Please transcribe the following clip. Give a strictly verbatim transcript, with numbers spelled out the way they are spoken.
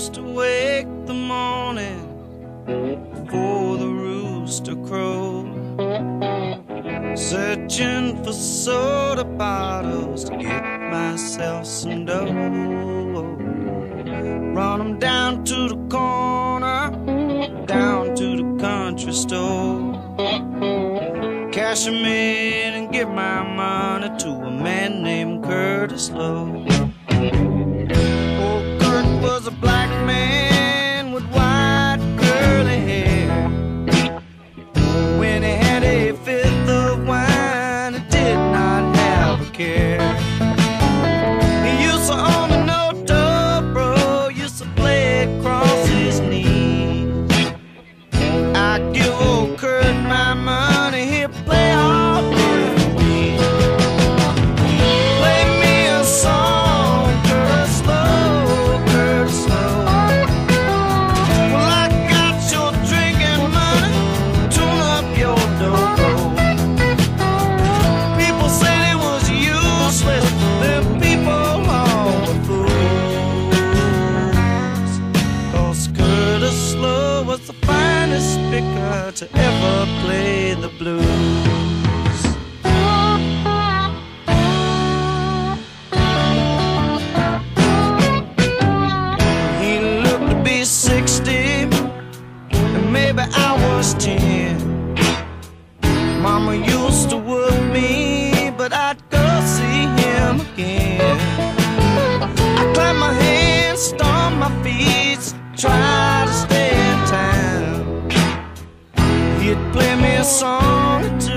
used to wake the morning before the rooster crowed, searching for soda bottles to get myself some dough. Run 'em down to the corner, down to the country store, cash 'em in and give my money to a man named Curtis Lowe. Old Kurt was a black man with white curly hair. When he had a fifth of wine, he did not have a care. He used to own a no-dough, bro, used to play across his knees. I give old Kurt my money, he'll play all day for me. Play me a song, Curtis Lowe, Curtis Lowe. Well, I got your drinking money, tune up your dobro. People said it was useless, them people all were fools. 'Cause Curtis Lowe was the finest speaker to ever play the blues. He looked to be sixty, and maybe I was ten. Mama used to work me, but I'd go see him again. I clap my hands, stomp my feet, try to stay in town. He'd play me a song or two,